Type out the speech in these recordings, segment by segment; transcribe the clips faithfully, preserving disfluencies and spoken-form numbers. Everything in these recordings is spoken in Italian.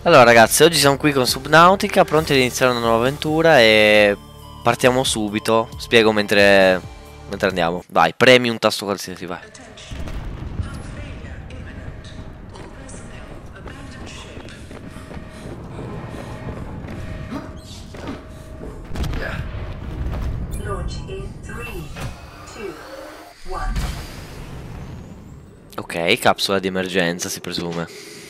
Allora ragazzi, oggi siamo qui con Subnautica, pronti ad iniziare una nuova avventura e partiamo subito. Spiego mentre, mentre andiamo. Vai, premi un tasto qualsiasi, vai. Ok, capsula di emergenza si presume.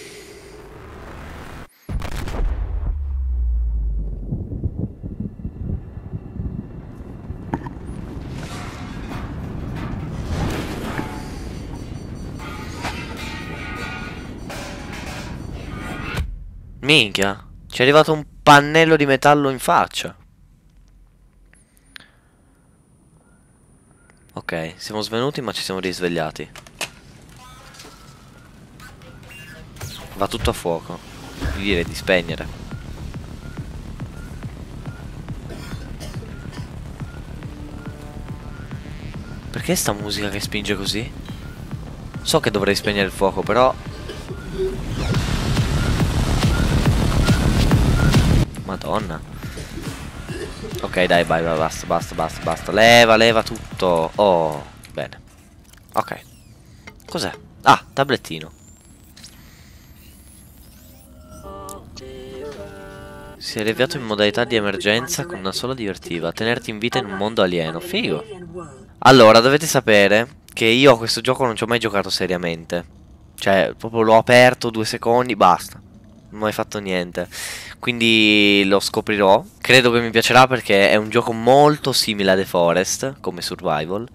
Minchia, ci è arrivato un pannello di metallo in faccia. Ok, siamo svenuti ma ci siamo risvegliati. Va tutto a fuoco. Io direi di spegnere. Perché sta musica che spinge così? So che dovrei spegnere il fuoco, però... Madonna. Ok, dai, vai, vai, basta, basta, basta, basta. Leva, leva tutto. Oh, bene. Ok. Cos'è? Ah, tablettino. Si è riavviato in modalità di emergenza con una sola direttiva: tenerti in vita in un mondo alieno. Figo. Allora, dovete sapere che io a questo gioco non ci ho mai giocato seriamente. Cioè, proprio l'ho aperto due secondi, basta. Non ho mai fatto niente. Quindi lo scoprirò. Credo che mi piacerà perché è un gioco molto simile a The Forest come survival.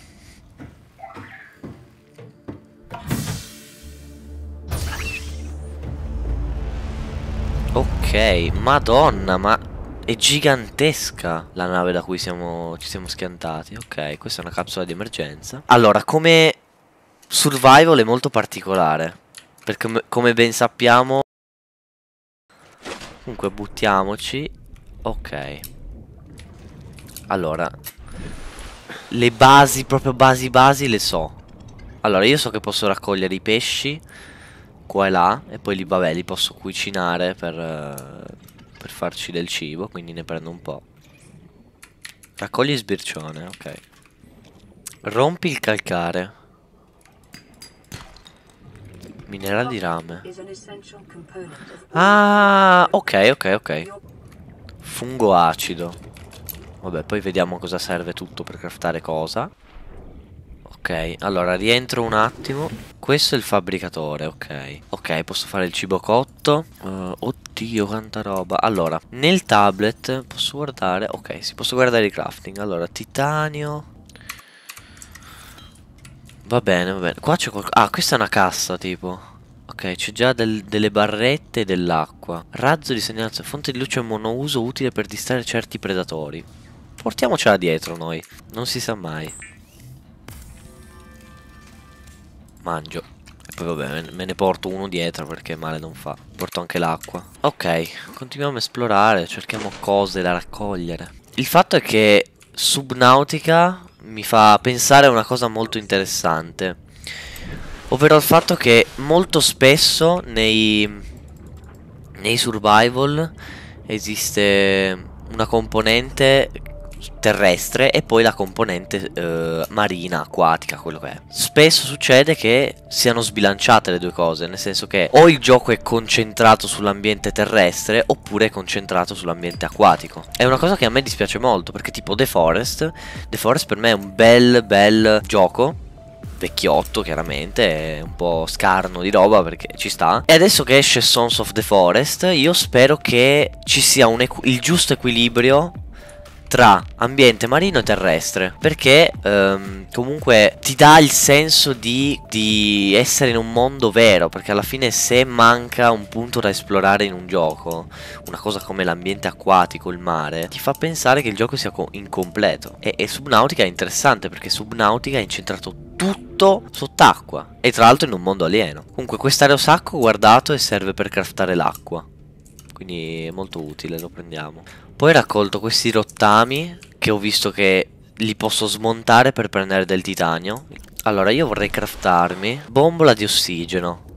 Ok, madonna, ma è gigantesca la nave da cui siamo, ci siamo schiantati. Ok, questa è una capsula di emergenza. Allora, come survival è molto particolare, perché come ben sappiamo... Comunque buttiamoci. Ok. Allora, le basi, proprio basi basi le so. Allora, io so che posso raccogliere i pesci qua e là, e poi li, vabbè, li posso cucinare per, uh, per farci del cibo, quindi ne prendo un po'. Raccogli sbircione, ok. Rompi il calcare. Minerale di rame. Ah, ok, ok, ok. Fungo acido. Vabbè, poi vediamo cosa serve tutto per craftare cosa. Ok, allora rientro un attimo. Questo è il fabbricatore, ok. Ok, posso fare il cibo cotto. uh, Oddio, quanta roba. Allora, nel tablet posso guardare... Ok, si posso guardare il crafting. Allora, titanio. Va bene, va bene. Qua c'è qualcosa... Ah, questa è una cassa, tipo. Ok, c'è già del, delle barrette e dell'acqua. Razzo di segnalazione. Fonte di luce monouso utile per distrarre certi predatori. Portiamocela dietro noi. Non si sa mai. Mangio. E poi vabbè, me ne porto uno dietro perché male non fa. Porto anche l'acqua. Ok, continuiamo a esplorare. Cerchiamo cose da raccogliere. Il fatto è che Subnautica mi fa pensare a una cosa molto interessante, ovvero il fatto che molto spesso nei, nei survival esiste una componente terrestre e poi la componente eh, marina, acquatica, quello che è. Spesso succede che siano sbilanciate le due cose, nel senso che o il gioco è concentrato sull'ambiente terrestre oppure è concentrato sull'ambiente acquatico. È una cosa che a me dispiace molto, perché tipo The Forest The Forest per me è un bel bel gioco, vecchiotto chiaramente, è un po' scarno di roba perché ci sta. E adesso che esce Sons of the Forest, io spero che ci sia un il giusto equilibrio tra ambiente marino e terrestre, perché um, comunque ti dà il senso di, di essere in un mondo vero, perché alla fine se manca un punto da esplorare in un gioco, una cosa come l'ambiente acquatico, il mare, ti fa pensare che il gioco sia incompleto. E, e Subnautica è interessante perché Subnautica è incentrato tutto sott'acqua e tra l'altro in un mondo alieno. Comunque quest'aerosacco, guardato, e serve per craftare l'acqua, quindi è molto utile, lo prendiamo. Poi ho raccolto questi rottami che ho visto che li posso smontare per prendere del titanio. Allora io vorrei craftarmi bombola di ossigeno.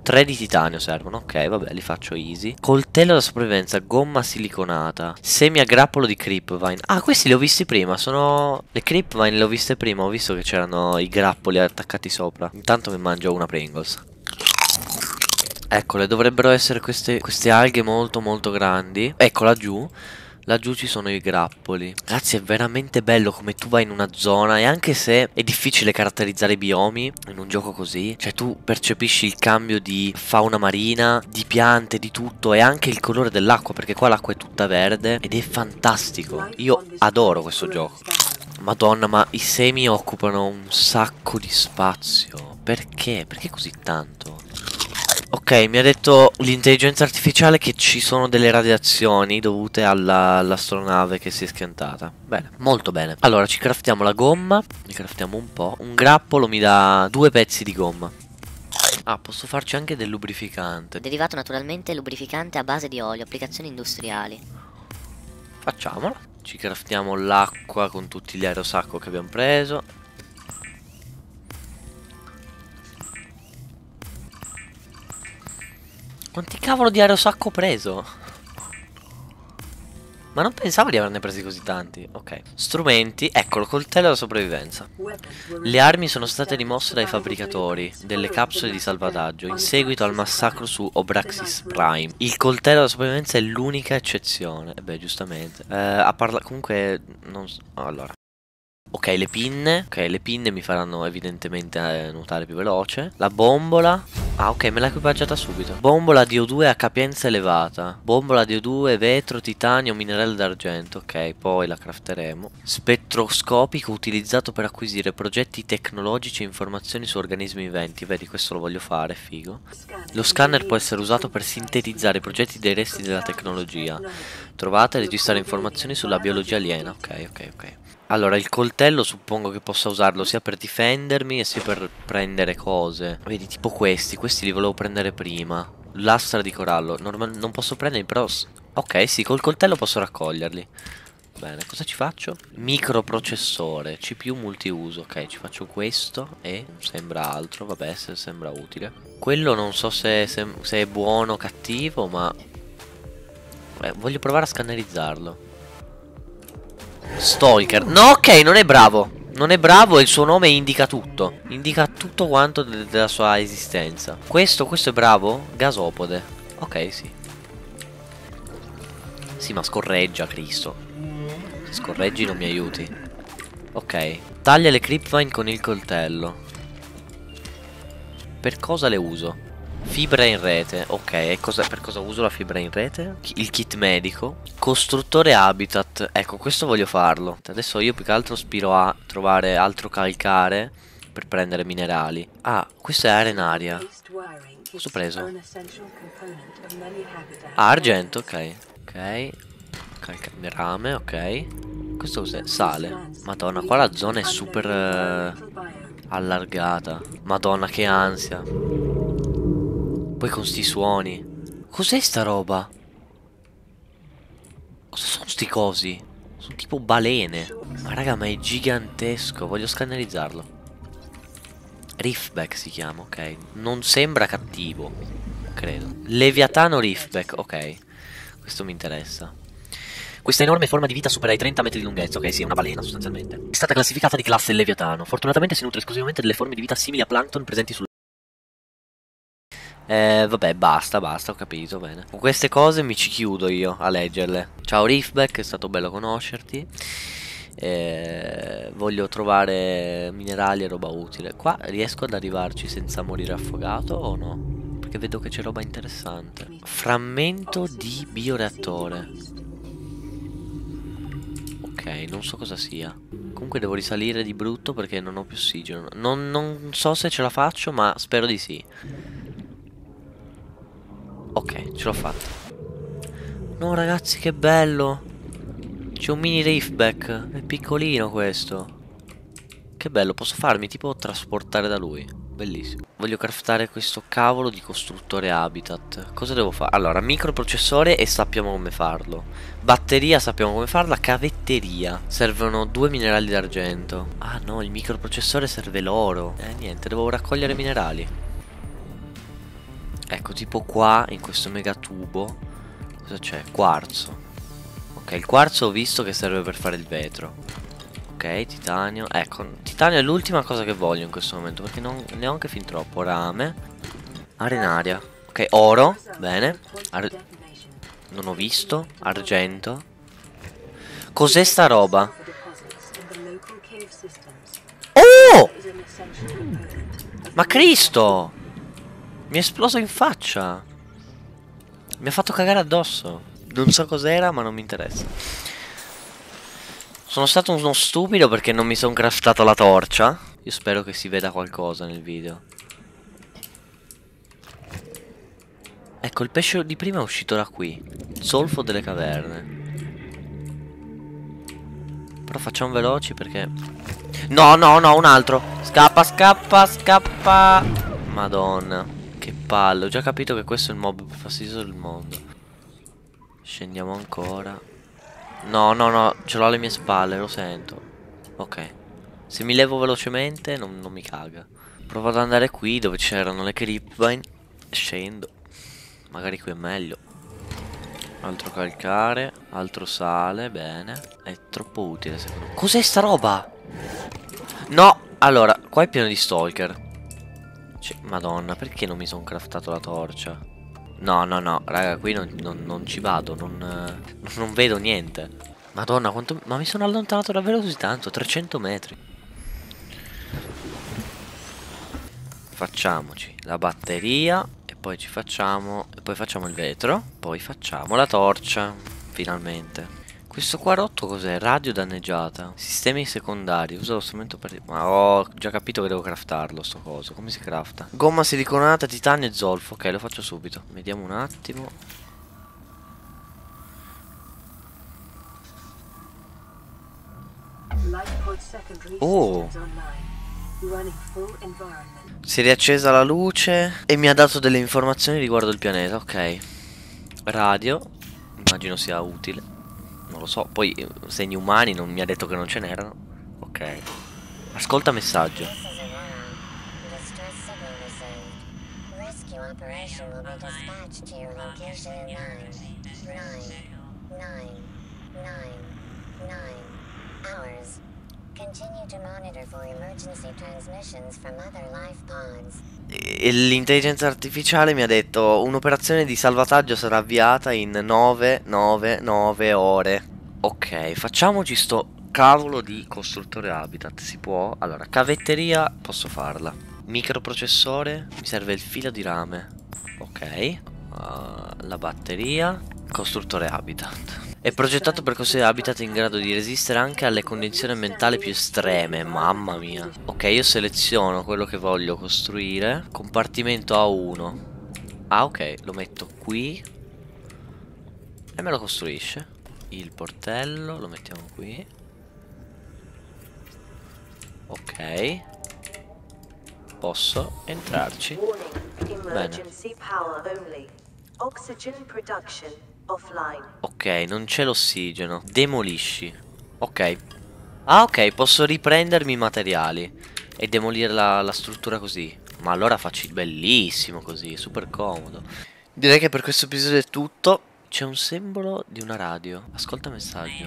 tre di titanio servono. Ok, vabbè, li faccio easy. Coltello da sopravvivenza, gomma siliconata, semi a grappolo di creepvine. Ah, questi li ho visti prima. Sono... le creepvine le ho viste prima. Ho visto che c'erano i grappoli attaccati sopra. Intanto mi mangio una Pringles. Eccole, dovrebbero essere queste, queste alghe molto molto grandi. Ecco laggiù. Laggiù ci sono i grappoli. Ragazzi, è veramente bello come tu vai in una zona. E anche se è difficile caratterizzare i biomi in un gioco così, cioè tu percepisci il cambio di fauna marina, di piante, di tutto. E anche il colore dell'acqua, perché qua l'acqua è tutta verde. Ed è fantastico. Io adoro questo gioco. Madonna, ma i semi occupano un sacco di spazio. Perché? Perché così tanto? Ok, mi ha detto l'intelligenza artificiale che ci sono delle radiazioni dovute alla- all'astronave che si è schiantata. Bene, molto bene. Allora, ci craftiamo la gomma. Ne craftiamo un po'. Un grappolo mi dà due pezzi di gomma. Ah, posso farci anche del lubrificante. Derivato naturalmente lubrificante a base di olio, applicazioni industriali. Facciamolo. Ci craftiamo l'acqua con tutti gli aerosacco che abbiamo preso. Quanti cavolo di aerosacco ho preso? Ma non pensavo di averne presi così tanti. Ok. Strumenti. Eccolo, coltello da sopravvivenza. Le armi sono state rimosse dai fabbricatori delle capsule di salvataggio in seguito al massacro su Obraxis Prime. Il coltello da sopravvivenza è l'unica eccezione. E beh, giustamente. Eh, a parla... Comunque... non so... Allora. Ok, le pinne. Ok, le pinne mi faranno evidentemente eh, nuotare più veloce. La bombola. Ah, ok, me l'ha equipaggiata subito. Bombola di O due a capienza elevata. Bombola di O due, vetro, titanio, minerale d'argento. Ok, poi la crafteremo. Spettroscopico utilizzato per acquisire progetti tecnologici e informazioni su organismi viventi. Vedi, questo lo voglio fare, figo. Lo scanner può essere usato per sintetizzare i progetti dei resti della tecnologia. Trovate e registrare informazioni sulla biologia aliena. Ok, ok, ok. Allora, il coltello suppongo che possa usarlo sia per difendermi e sia per prendere cose. Vedi, tipo questi, questi li volevo prendere prima. Lastra di corallo, Normal non posso prenderli, però... Ok, sì, col coltello posso raccoglierli. Bene, cosa ci faccio? Microprocessore, C P U multiuso. Ok, ci faccio questo e sembra altro, vabbè, se sembra utile. Quello non so se, se, se è buono o cattivo, ma... Eh, voglio provare a scannerizzarlo. Stalker. No, ok, non è bravo. Non è bravo e il suo nome indica tutto. Indica tutto quanto de della sua esistenza. Questo, questo è bravo? Gasopode. Ok, sì. Sì, ma scorreggia, Cristo. Se scorreggi non mi aiuti. Ok. Taglia le creepvine con il coltello. Per cosa le uso? Fibra in rete, ok, cosa, per cosa uso la fibra in rete? Il kit medico. Costruttore habitat, ecco, questo voglio farlo. Adesso io più che altro spiro a trovare altro calcare per prendere minerali. Ah, questo è arenaria. Cosa ho preso? Ah, argento, ok. Ok. Rame, ok. Questo cos'è? Sale. Madonna, qua la zona è super uh, allargata. Madonna, che ansia. Poi con sti suoni. Cos'è sta roba? Cosa sono sti cosi? Sono tipo balene. Ma raga, ma è gigantesco. Voglio scannerizzarlo. Riftback si chiama, ok. Non sembra cattivo, credo. Leviatano Riftback, ok. Questo mi interessa. Questa enorme forma di vita supera i trenta metri di lunghezza, ok, sì, è una balena sostanzialmente. È stata classificata di classe Leviatano. Fortunatamente si nutre esclusivamente delle forme di vita simili a plankton presenti sul... Eh, vabbè, basta, basta, ho capito, bene. Con queste cose mi ci chiudo io a leggerle. Ciao Riftback, è stato bello conoscerti. Eh, voglio trovare minerali e roba utile. Qua riesco ad arrivarci senza morire affogato o no? Perché vedo che c'è roba interessante. Frammento di bioreattore. Ok, non so cosa sia. Comunque devo risalire di brutto perché non ho più ossigeno. Non, non so se ce la faccio, ma spero di sì. Ok, ce l'ho fatta. No ragazzi, che bello. C'è un mini Riftback. È piccolino questo. Che bello, posso farmi tipo trasportare da lui. Bellissimo. Voglio craftare questo cavolo di costruttore habitat. Cosa devo fare? Allora, microprocessore e sappiamo come farlo. Batteria sappiamo come farla. Cavetteria. Servono due minerali d'argento. Ah no, il microprocessore serve l'oro. Eh niente, devo raccogliere minerali. Ecco, tipo qua, in questo megatubo, cosa c'è? Quarzo. Ok, il quarzo ho visto che serve per fare il vetro. Ok, titanio. Ecco, titanio è l'ultima cosa che voglio in questo momento, perché non ne ho anche fin troppo. Rame. Arenaria. Ok, oro. Bene. Ar non ho visto. Argento. Cos'è sta roba? Oh! Ma Cristo! Mi è esploso in faccia. Mi ha fatto cagare addosso. Non so cos'era, ma non mi interessa. Sono stato uno stupido perché non mi sono craftato la torcia. Io spero che si veda qualcosa nel video. Ecco, il pesce di prima è uscito da qui. Zolfo delle caverne. Però facciamo veloci perché... No, no, no, un altro. Scappa, scappa, scappa. Madonna, che palle. Ho già capito che questo è il mob più fastidioso del mondo. Scendiamo ancora. No, no, no, ce l'ho alle mie spalle, lo sento. Ok. Se mi levo velocemente non, non mi caga. Provo ad andare qui dove c'erano le creepvine. Scendo. Magari qui è meglio. Altro calcare. Altro sale. Bene. È troppo utile secondo me. Cos'è sta roba? No. Allora, qua è pieno di stalker. Cioè, Madonna, perché non mi sono craftato la torcia? No, no, no, raga, qui non, non, non ci vado. Non, eh, non vedo niente. Madonna, quanto... Ma mi sono allontanato davvero così tanto? trecento metri. Facciamoci la batteria. E poi ci facciamo... E poi facciamo il vetro. Poi facciamo la torcia. Finalmente. Questo qua rotto cos'è? Radio danneggiata. Sistemi secondari. Usa lo strumento per... Ma ho già capito che devo craftarlo sto coso. Come si crafta? Gomma siliconata, titanio e zolfo. Ok, lo faccio subito. Vediamo un attimo. Oh! Si è riaccesa la luce e mi ha dato delle informazioni riguardo il pianeta. Ok. Radio. Immagino sia utile. Non lo so. Poi segni umani non mi ha detto che non ce n'erano. Ok. Ascolta messaggio. E l'intelligenza artificiale mi ha detto un'operazione di salvataggio sarà avviata in nove nove nove ore. Ok, facciamoci sto cavolo di costruttore habitat. Si può? Allora, cavetteria posso farla. Microprocessore, mi serve il filo di rame. Ok. Uh, la batteria. Costruttore habitat. È progettato per costruire habitat in grado di resistere anche alle condizioni ambientali più estreme. Mamma mia. Ok, io seleziono quello che voglio costruire. Compartimento A uno. Ah, ok, lo metto qui e me lo costruisce. Il portello lo mettiamo qui. Ok. Posso entrarci. Bene. Ok, non c'è l'ossigeno. Demolisci. Ok. Ah, ok, posso riprendermi i materiali e demolire la, la struttura così. Ma allora faccio bellissimo così, super comodo. Direi che per questo episodio è tutto. C'è un simbolo di una radio. Ascolta messaggio.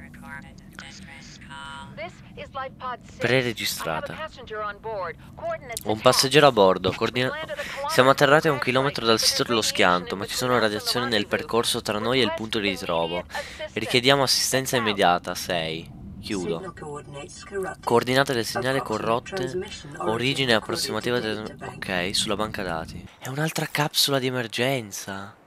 Preregistrata. Ho un passeggero a bordo. Coordina... Siamo atterrati a un chilometro dal sito dello schianto, ma ci sono radiazioni nel percorso tra noi e il punto di ritrovo. Richiediamo assistenza immediata. sei. Chiudo. Coordinate del segnale corrotte. Origine approssimativa del... Ok, sulla banca dati. È un'altra capsula di emergenza.